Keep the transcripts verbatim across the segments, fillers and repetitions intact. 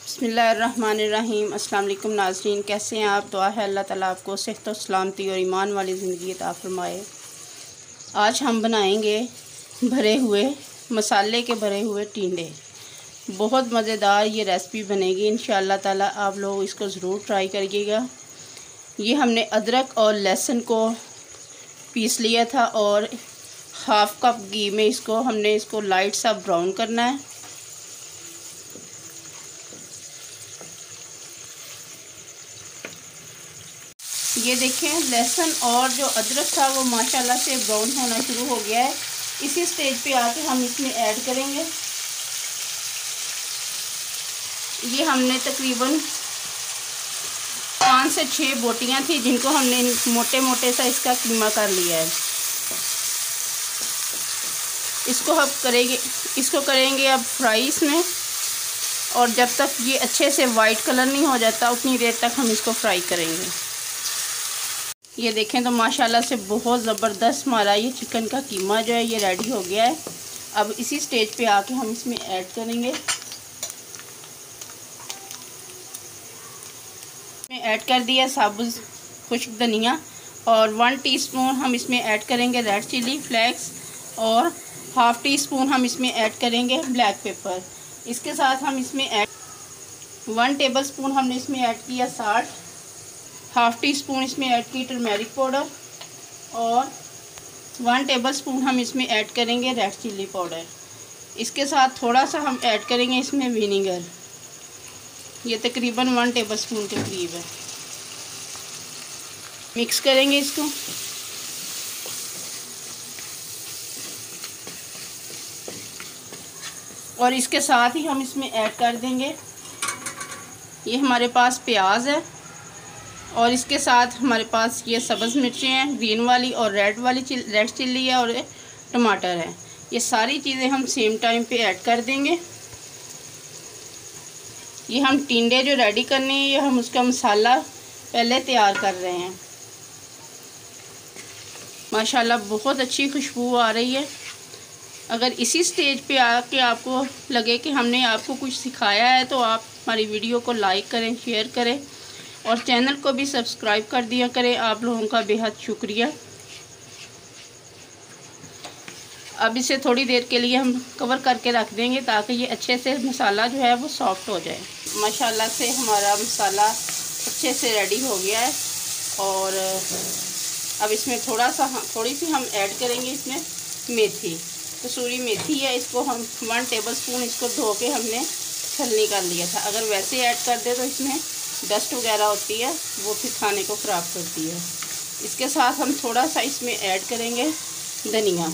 बिस्मिल्लाहिर्रहमानिर्रहीम। अस्सलाम वालेकुम नाज़रीन, कैसे हैं आप? दुआ है अल्लाह ताला आपको सेहत और सलामती और ईमान वाली ज़िंदगी अता फ़रमाए। आज हम बनाएंगे भरे हुए मसाले के भरे हुए टिंडे। बहुत मज़ेदार ये रेसिपी बनेगी इंशाअल्लाह ताला। आप लोग इसको ज़रूर ट्राई करिएगा। ये हमने अदरक और लहसुन को पीस लिया था और हाफ़ कप घी में इसको हमने इसको लाइट सा ब्राउन करना है। ये देखें, लहसुन और जो अदरक था वो माशाल्लाह से ब्राउन होना शुरू हो गया है। इसी स्टेज पे आके हम इसमें ऐड करेंगे। ये हमने तकरीबन पाँच से छः बोटियां थी जिनको हमने मोटे मोटे सा इसका कीमा कर लिया है। इसको हम करेंगे इसको करेंगे अब फ्राई इसमें, और जब तक ये अच्छे से वाइट कलर नहीं हो जाता उतनी देर तक हम इसको फ्राई करेंगे। ये देखें तो माशाल्लाह से बहुत ज़बरदस्त हमारा ये चिकन का कीमा जो है ये रेडी हो गया है। अब इसी स्टेज पे आके हम इसमें ऐड करेंगे मैं ऐड कर दिया साबुत खुश्क धनिया, और वन टीस्पून हम इसमें ऐड करेंगे रेड चिली फ्लेक्स, और हाफ़ टी स्पून हम इसमें ऐड करेंगे ब्लैक पेपर। इसके साथ हम इसमें ऐड वन टेबल स्पून हमने इसमें ऐड किया साल्ट, हाफ़ टी स्पून इसमें ऐड की टर्मेरिक पाउडर, और वन टेबल स्पून हम इसमें ऐड करेंगे रेड चिल्ली पाउडर। इसके साथ थोड़ा सा हम ऐड करेंगे इसमें विनेगर, ये तकरीबन वन टेबल स्पून के करीब है। मिक्स करेंगे इसको। और इसके साथ ही हम इसमें ऐड कर देंगे, ये हमारे पास प्याज है, और इसके साथ हमारे पास ये सब्ज़ मिर्चें हैं, ग्रीन वाली और रेड वाली चिल, रेड चिल्ली है, और टमाटर है। ये सारी चीज़ें हम सेम टाइम पे ऐड कर देंगे। ये हम टिंडे जो रेडी करने हैं ये हम उसका मसाला पहले तैयार कर रहे हैं। माशाल्लाह बहुत अच्छी खुशबू आ रही है। अगर इसी स्टेज पे आके आपको लगे कि हमने आपको कुछ सिखाया है तो आप हमारी वीडियो को लाइक करें, शेयर करें, और चैनल को भी सब्सक्राइब कर दिया करें। आप लोगों का बेहद शुक्रिया। अब इसे थोड़ी देर के लिए हम कवर करके रख देंगे ताकि ये अच्छे से मसाला जो है वो सॉफ्ट हो जाए। माशाल्लाह से हमारा मसाला अच्छे से रेडी हो गया है, और अब इसमें थोड़ा सा थोड़ी सी हम ऐड करेंगे इसमें मेथी, कसूरी मेथी है। इसको हम वन टेबल स्पून इसको धो के हमने छलनी कर लिया था। अगर वैसे ऐड कर दे तो इसमें डस्ट वगैरह होती है, वो फिर खाने को ख़राब करती है। इसके साथ हम थोड़ा सा इसमें ऐड करेंगे धनिया,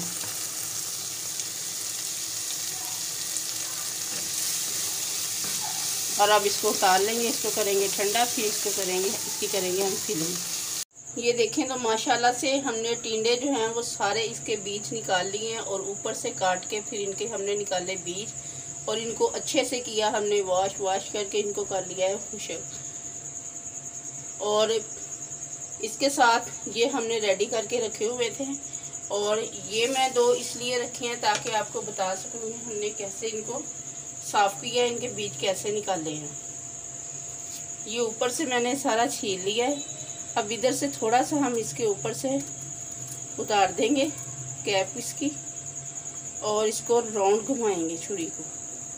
और अब इसको उतार लेंगे। इसको करेंगे ठंडा, फिर इसको करेंगे इसकी करेंगे हम फिलिंग। ये देखें तो माशाल्लाह से हमने टिंडे जो हैं वो सारे इसके बीज निकाल लिए हैं, और ऊपर से काट के फिर इनके हमने निकाले बीज, और इनको अच्छे से किया हमने वॉश वॉश करके इनको कर लिया है खुश्क। और इसके साथ ये हमने रेडी करके रखे हुए थे, और ये मैं दो इसलिए रखे हैं ताकि आपको बता सकूँ हमने कैसे इनको साफ़ किया है, इनके बीज कैसे निकाले हैं। ये ऊपर से मैंने सारा छील लिया है। अब इधर से थोड़ा सा हम इसके ऊपर से उतार देंगे कैप इसकी, और इसको राउंड घुमाएंगे छुरी को।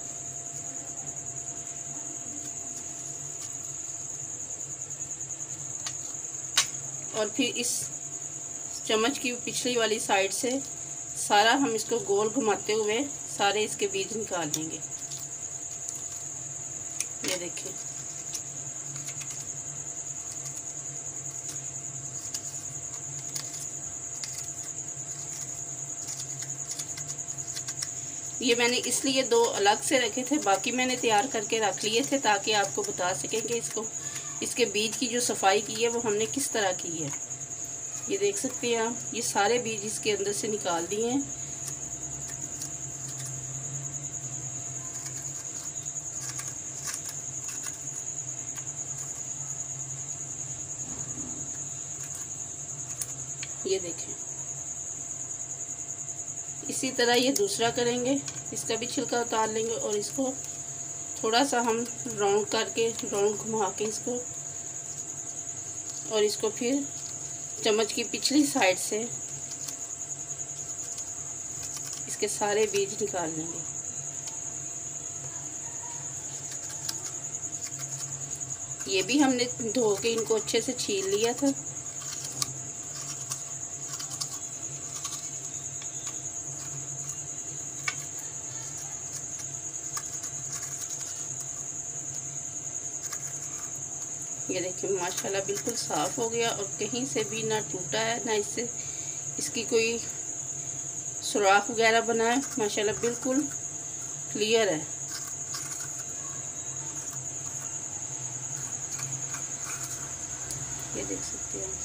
और फिर इस चम्मच की पिछली वाली साइड से सारा हम इसको गोल घुमाते हुए सारे इसके बीज निकाल लेंगे। ये देखिए, ये मैंने इसलिए दो अलग से रखे थे, बाकी मैंने तैयार करके रख लिए थे ताकि आपको बता सकें कि इसको इसके बीज की जो सफाई की है वो हमने किस तरह की है। ये देख सकते हैं आप, ये सारे बीज इसके अंदर से निकाल दिए हैं। ये देखें, इसी तरह ये दूसरा करेंगे, इसका भी छिलका उतार लेंगे और इसको थोड़ा सा हम राउंड करके राउंड घुमा के इसको, और इसको फिर चम्मच की पिछली साइड से इसके सारे बीज निकाल लेंगे। ये भी हमने धो के इनको अच्छे से छील लिया था। ये देखिए माशाल्लाह बिल्कुल साफ़ हो गया और कहीं से भी ना टूटा है, ना इससे इसकी कोई सुराख वगैरह बना है। माशाल्लाह बिल्कुल क्लियर है। ये देख सकते हैं।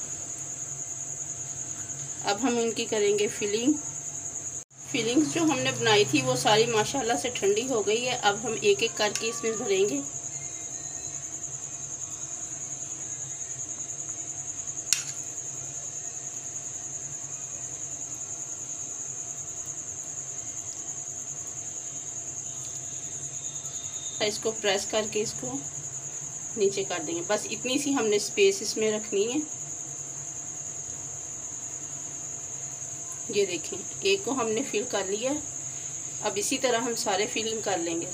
अब हम इनकी करेंगे फिलिंग। फिलिंग्स जो हमने बनाई थी वो सारी माशाल्लाह से ठंडी हो गई है। अब हम एक एक करके इसमें भरेंगे। इसको प्रेस करके इसको नीचे कर देंगे। बस इतनी सी हमने स्पेस इसमें रखनी है। ये देखें, एक को हमने फिल कर लिया। अब इसी तरह हम सारे फिलिंग कर लेंगे।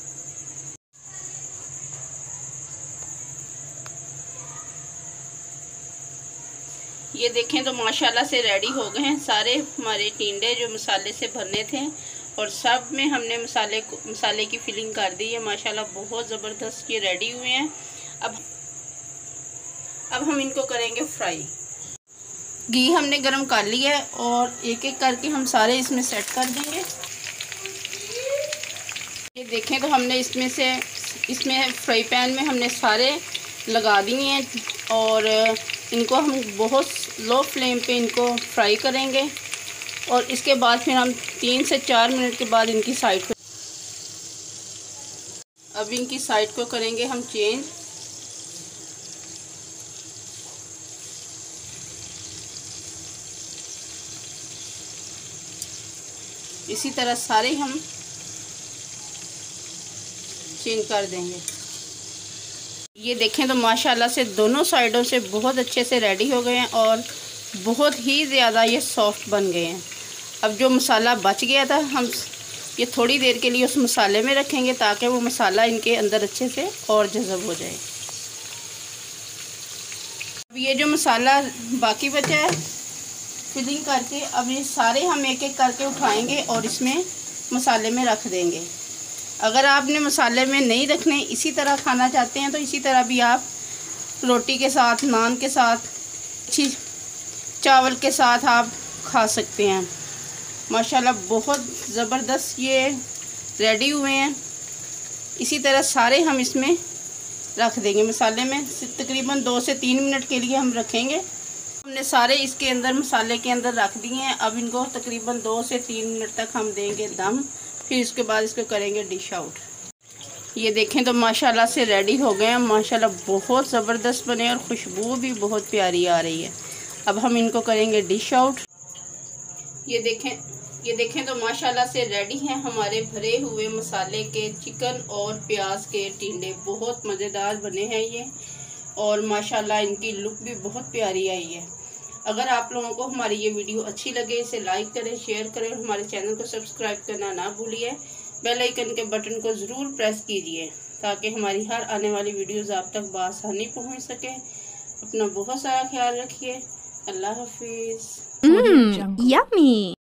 ये देखें तो माशाल्लाह से रेडी हो गए हैं सारे हमारे टिंडे जो मसाले से भरने थे, और सब में हमने मसाले को मसाले की फिलिंग कर दी है। माशाल्लाह बहुत ज़बरदस्त ये रेडी हुए हैं। अब अब हम इनको करेंगे फ्राई। घी हमने गरम कर लिया है और एक एक करके हम सारे इसमें सेट कर देंगे। ये देखें तो हमने इसमें से इसमें फ्राई पैन में हमने सारे लगा दिए हैं और इनको हम बहुत लो फ्लेम पे इनको फ्राई करेंगे, और इसके बाद फिर हम तीन से चार मिनट के बाद इनकी साइड को अब इनकी साइड को करेंगे हम चेंज। इसी तरह सारे हम चेंज कर देंगे। ये देखें तो माशाल्लाह से दोनों साइडों से बहुत अच्छे से रेडी हो गए हैं और बहुत ही ज़्यादा ये सॉफ्ट बन गए हैं। अब जो मसाला बच गया था हम ये थोड़ी देर के लिए उस मसाले में रखेंगे ताकि वो मसाला इनके अंदर अच्छे से और जज़ब हो जाए। अब ये जो मसाला बाकी बचा है फिलिंग करके, अब ये सारे हम एक एक करके उठाएंगे और इसमें मसाले में रख देंगे। अगर आपने मसाले में नहीं रखने, इसी तरह खाना चाहते हैं तो इसी तरह भी आप रोटी के साथ, नान के साथ, अच्छी चावल के साथ आप खा सकते हैं। माशाल्लाह बहुत ज़बरदस्त ये रेडी हुए हैं। इसी तरह सारे हम इसमें रख देंगे मसाले में। तकरीबन दो से तीन मिनट के लिए हम रखेंगे। हमने सारे इसके अंदर मसाले के अंदर रख दिए हैं। अब इनको तकरीबन दो से तीन मिनट तक हम देंगे दम, फिर इसके बाद इसको करेंगे डिश आउट। ये देखें तो माशाल्लाह से रेडी हो गए हैं। माशाल्लाह बहुत ज़बरदस्त बने और खुशबू भी बहुत प्यारी आ रही है। अब हम इनको करेंगे डिश आउट। ये देखें ये देखें तो माशाल्लाह से रेडी हैं हमारे भरे हुए मसाले के चिकन और प्याज के टिंडे। बहुत मज़ेदार बने हैं ये, और माशाल्लाह इनकी लुक भी बहुत प्यारी आई है। अगर आप लोगों को हमारी ये वीडियो अच्छी लगे इसे लाइक करें, शेयर करें, हमारे चैनल को सब्सक्राइब करना ना भूलिए। बेल आइकन के बटन को ज़रूर प्रेस कीजिए ताकि हमारी हर आने वाली वीडियोस आप तक बआसानी पहुंच सके। अपना बहुत सारा ख्याल रखिए। अल्लाह हाफिज़। Yummy!